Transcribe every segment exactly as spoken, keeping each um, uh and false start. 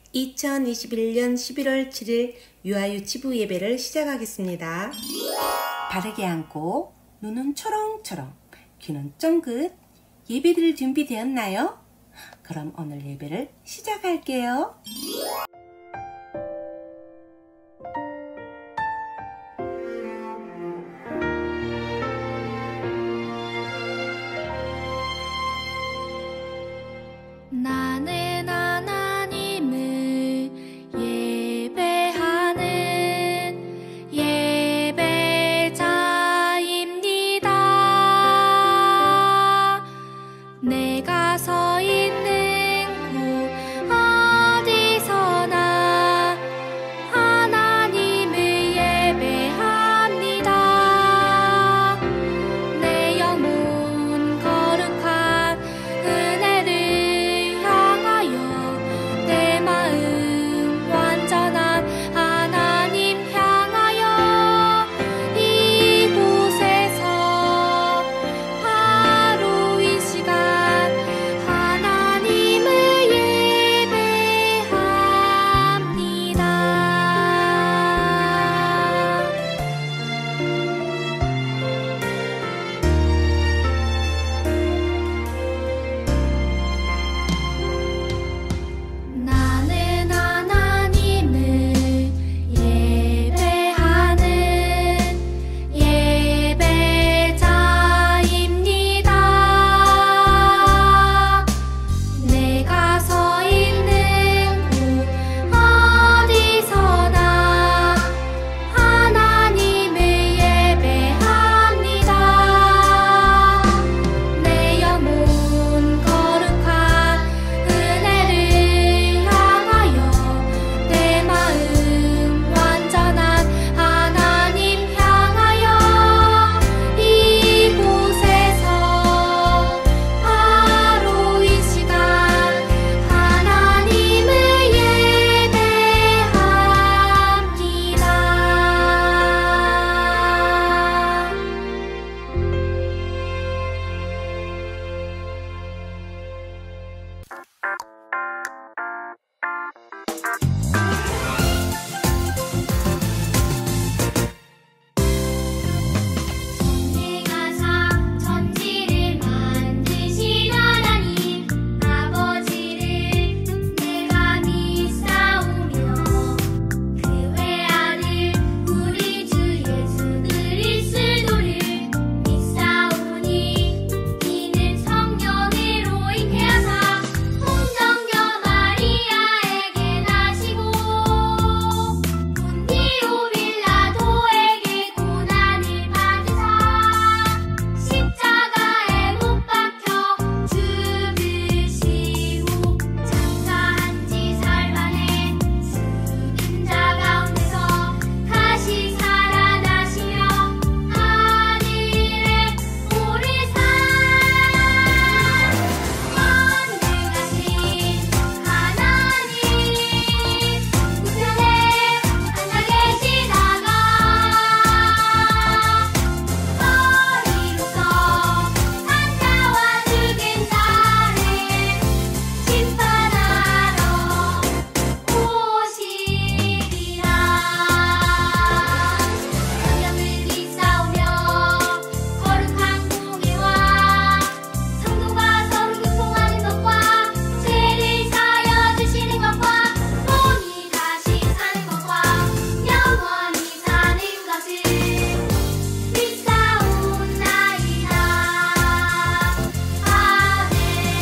이천이십일년 십일월 칠일 유아유치부 예배를 시작하겠습니다. 바르게 앉고 눈은 초롱초롱, 귀는 쫑긋. 예배드릴 준비되었나요? 그럼 오늘 예배를 시작할게요. 나는 하나님을 예배하는 예배자입니다. 내가 서 있는 곳 어디서나 하나님을 예배합니다. 내 영혼 거룩한 은혜를 내 마음 완전한 하나님 향하여 이곳에서 바로 이 시간 하나님을 예배합니다. 나는 하나님을 예배하는 예배자입니다. 내가 서 있는 곳 어디서나 하나님을 예배합니다. 내 영혼 거룩한 은혜를 향하여 내 마음 완전한 하나님 향하여 이곳에서 바로 이 시간 하나님을 예배합니다. 천지가사 천지를 만드신 하나님 아버지를 내가 믿사오며 그 외아들 우리 주 예수 그리스도를 믿사오니 이는 성령으로 잉태하사 홍정녀 마리아에게 나시고 본디오 빌라도에게 고난을 받으사 십자가에 못 박혀 죽으시고 장사한 지 사흘만에 죽은 자 가운데서 다시 살아나시며 하늘에 오르사 전능하신 하나님 우편에 앉아 계시다가 머리로서 산자와 죽은 자를 심판하러 오시리라. 성령을 믿사오며 거룩한 공예와 성도가 서로 교통하는 것과 죄를 사하여 주시는 것과 몸이 다시 사는 것과 영원히 사는 것을 믿사옵나이다. 아멘.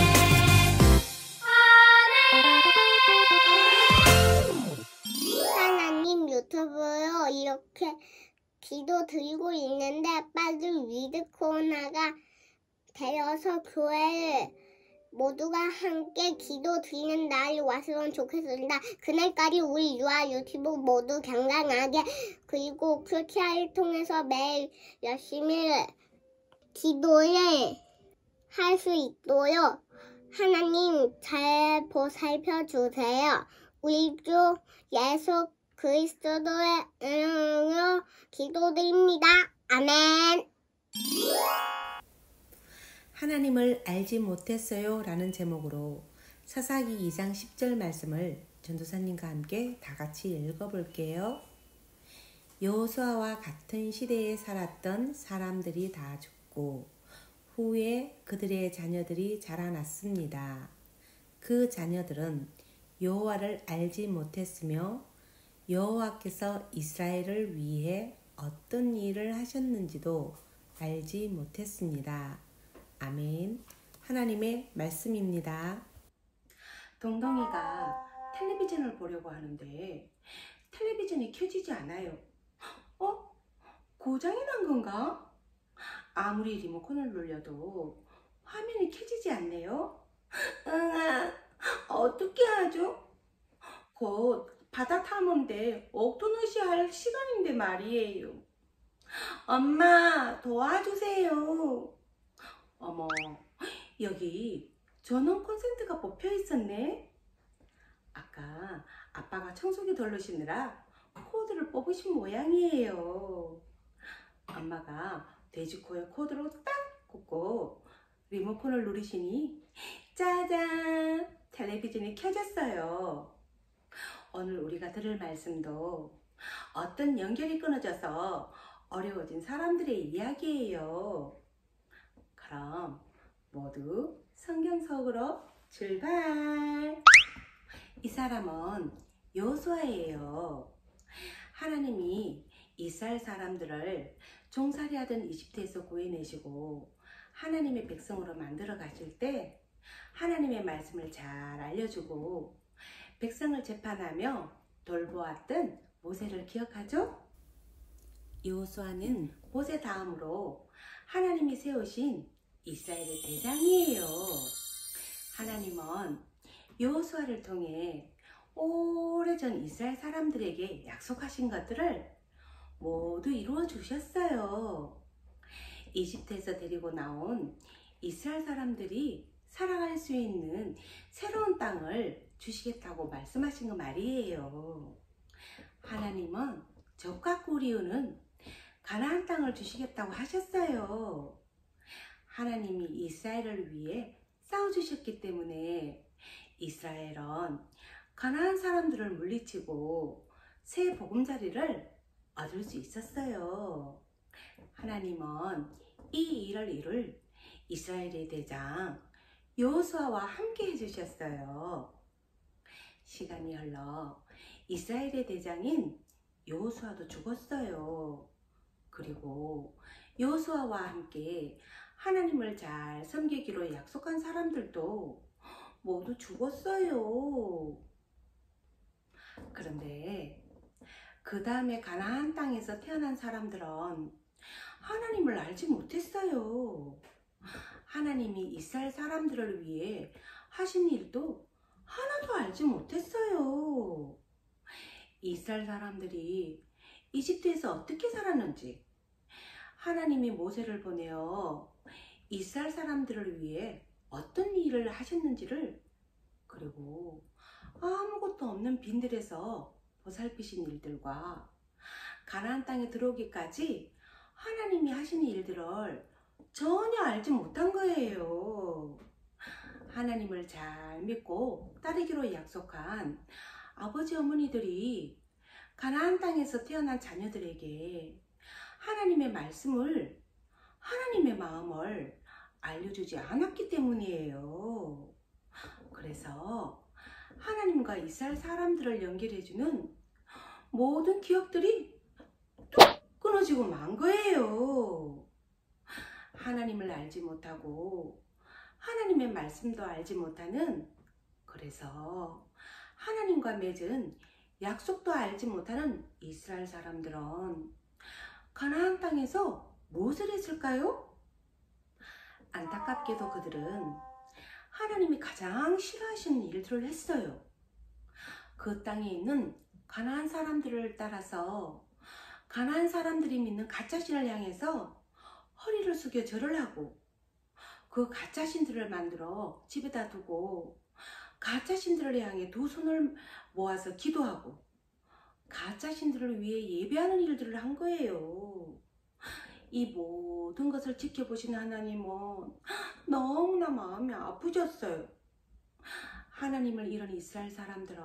아멘. 하나님 유튜브로 이렇게 기도 드리고 있는데 빠른 위드 코로나가 되어서 교회에 모두가 함께 기도 드리는 날이 왔으면 좋겠습니다. 그날까지 우리 유아 유튜브 모두 건강하게 그리고 큐티아를 통해서 매일 열심히 기도를 할 수 있도록 하나님 잘 보살펴 주세요. 우리 주 예수 그리스도의 이름으로 기도드립니다. 아멘. 하나님을 알지 못했어요 라는 제목으로 사사기 이장 십절 말씀을 전도사님과 함께 다 같이 읽어볼게요. 여호수아와 같은 시대에 살았던 사람들이 다 죽고 후에 그들의 자녀들이 자라났습니다. 그 자녀들은 여호와를 알지 못했으며 여호와께서 이스라엘을 위해 어떤 일을 하셨는지도 알지 못했습니다. 아멘. 하나님의 말씀입니다. 동동이가 텔레비전을 보려고 하는데 텔레비전이 켜지지 않아요. 어? 고장이 난 건가? 아무리 리모컨을 눌려도 화면이 켜지지 않네요. 응아, 어떻게 하죠? 곧 바다 탐험대 옥토너시 할 시간인데 말이에요. 엄마, 도와주세요. 어머, 여기 전원 콘센트가 뽑혀 있었네. 아까 아빠가 청소기 돌리시느라 코드를 뽑으신 모양이에요. 엄마가 돼지코에 코드로 딱 꽂고 리모컨을 누르시니 짜잔! 텔레비전이 켜졌어요. 오늘 우리가 들을 말씀도 어떤 연결이 끊어져서 어려워진 사람들의 이야기예요. 그럼 모두 성경 속으로 출발! 이 사람은 여호수아예요. 하나님이 이스라엘 사람들을 종살이하던 이집트에서 구해내시고 하나님의 백성으로 만들어 가실 때 하나님의 말씀을 잘 알려주고 백성을 재판하며 돌보았던 모세를 기억하죠? 여호수아는 모세 다음으로 하나님이 세우신 이스라엘의 대장이에요. 하나님은 여호수아를 통해 오래전 이스라엘 사람들에게 약속하신 것들을 모두 이루어 주셨어요. 이집트에서 데리고 나온 이스라엘 사람들이 살아갈 수 있는 새로운 땅을 주시겠다고 말씀하신 거 말이에요. 하나님은 적과 꿀이우는 가나안 땅을 주시겠다고 하셨어요. 하나님이 이스라엘을 위해 싸워주셨기 때문에 이스라엘은 가나안 사람들을 물리치고 새 보금자리를 얻을 수 있었어요. 하나님은 이 일을 이룰 이스라엘의 대장 여호수아와 함께 해주셨어요. 시간이 흘러 이스라엘의 대장인 여호수아도 죽었어요. 그리고 여호수아와 함께 하나님을 잘 섬기기로 약속한 사람들도 모두 죽었어요. 그런데 그 다음에 가나안 땅에서 태어난 사람들은 하나님을 알지 못했어요. 하나님이 이스라엘 사람들을 위해 하신 일도 하나도 알지 못했어요. 이스라엘 사람들이 이집트에서 어떻게 살았는지, 하나님이 모세를 보내어 이스라엘 사람들을 위해 어떤 일을 하셨는지를, 그리고 아무것도 없는 빈들에서 보살피신 일들과 가나안 땅에 들어오기까지 하나님이 하신 일들을 전혀 알지 못한 거예요. 하나님을 잘 믿고 따르기로 약속한 아버지 어머니들이 가나안 땅에서 태어난 자녀들에게 하나님의 말씀을, 하나님의 마음을 알려주지 않았기 때문이에요. 그래서 하나님과 이스라엘 사람들을 연결해주는 모든 기억들이 뚝 끊어지고 만 거예요. 하나님을 알지 못하고 하나님의 말씀도 알지 못하는, 그래서 하나님과 맺은 약속도 알지 못하는 이스라엘 사람들은 가나안 땅에서 무엇을 했을까요? 안타깝게도 그들은 하나님이 가장 싫어하시는 일들을 했어요. 그 땅에 있는 가나안 사람들을 따라서 가나안 사람들이 믿는 가짜신을 향해서 허리를 숙여 절을 하고, 그 가짜신들을 만들어 집에다 두고 가짜신들을 향해 두 손을 모아서 기도하고 가짜신들을 위해 예배하는 일들을 한 거예요. 이 모든 것을 지켜보신 하나님은 너무나 마음이 아프셨어요. 하나님을 잃은 이스라엘 사람들은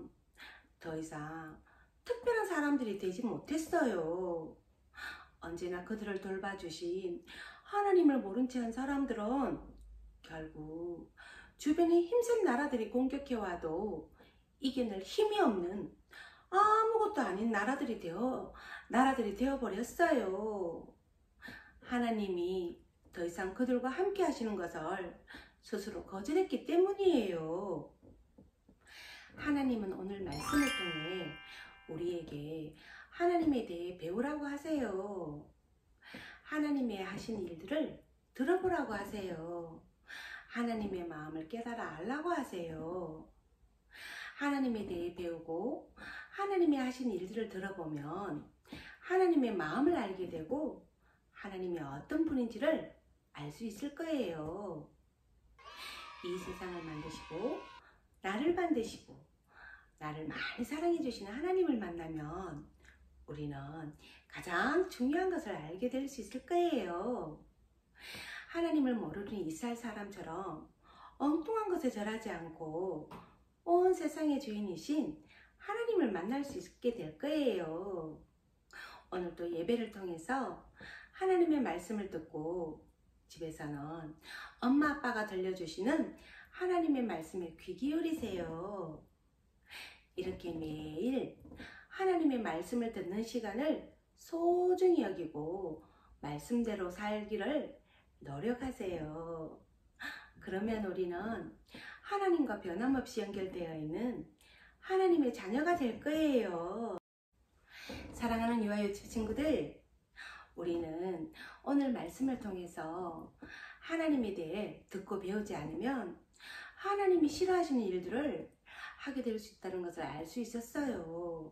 더 이상 특별한 사람들이 되지 못했어요. 언제나 그들을 돌봐주신 하나님을 모른 채 한 사람들은 결국 주변에 힘센 나라들이 공격해와도 이겨낼 힘이 없는 아무것도 아닌 나라들이 되어 나라들이 되어버렸어요. 하나님이 더 이상 그들과 함께 하시는 것을 스스로 거절했기 때문이에요. 하나님은 오늘 말씀을 통해 우리에게 하나님에 대해 배우라고 하세요. 하나님의 하신 일들을 들어보라고 하세요. 하나님의 마음을 깨달아 알라고 하세요. 하나님에 대해 배우고 하나님의 하신 일들을 들어보면 하나님의 마음을 알게 되고 하나님이 어떤 분인지를 알 수 있을 거예요. 이 세상을 만드시고 나를 만드시고 나를 많이 사랑해 주시는 하나님을 만나면 우리는 가장 중요한 것을 알게 될 수 있을 거예요. 하나님을 모르는 이스라엘 사람처럼 엉뚱한 것에 절하지 않고 온 세상의 주인이신 하나님을 만날 수 있게 될 거예요. 오늘도 예배를 통해서 하나님의 말씀을 듣고 집에서는 엄마 아빠가 들려주시는 하나님의 말씀에 귀 기울이세요. 이렇게 매일 하나님의 말씀을 듣는 시간을 소중히 여기고 말씀대로 살기를 노력하세요. 그러면 우리는 하나님과 변함없이 연결되어 있는 하나님의 자녀가 될 거예요. 사랑하는 유아유치 친구들, 우리는 오늘 말씀을 통해서 하나님에 대해 듣고 배우지 않으면 하나님이 싫어하시는 일들을 하게 될 수 있다는 것을 알 수 있었어요.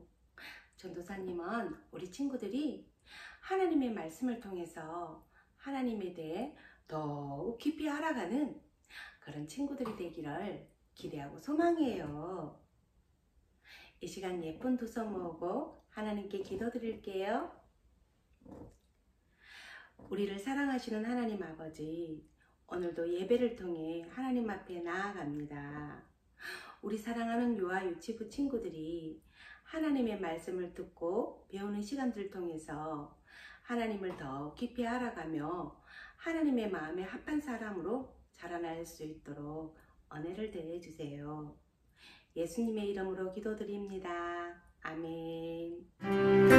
전도사님은 우리 친구들이 하나님의 말씀을 통해서 하나님에 대해 더욱 깊이 알아가는 그런 친구들이 되기를 기대하고 소망해요. 이 시간 예쁜 두 손 모으고 하나님께 기도드릴게요. 우리를 사랑하시는 하나님 아버지, 오늘도 예배를 통해 하나님 앞에 나아갑니다. 우리 사랑하는 유아 유치부 친구들이 하나님의 말씀을 듣고 배우는 시간들을 통해서 하나님을 더 깊이 알아가며 하나님의 마음에 합한 사람으로 자라날 수 있도록 은혜를 더해 주세요. 예수님의 이름으로 기도드립니다. 아멘.